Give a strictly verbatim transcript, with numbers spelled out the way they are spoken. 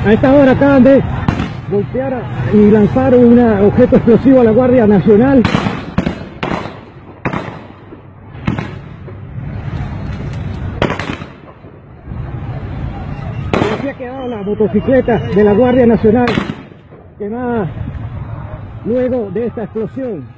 A esta hora acaban de golpear y lanzar un objeto explosivo a la Guardia Nacional. Así ha quedado la motocicleta de la Guardia Nacional quemada luego de esta explosión.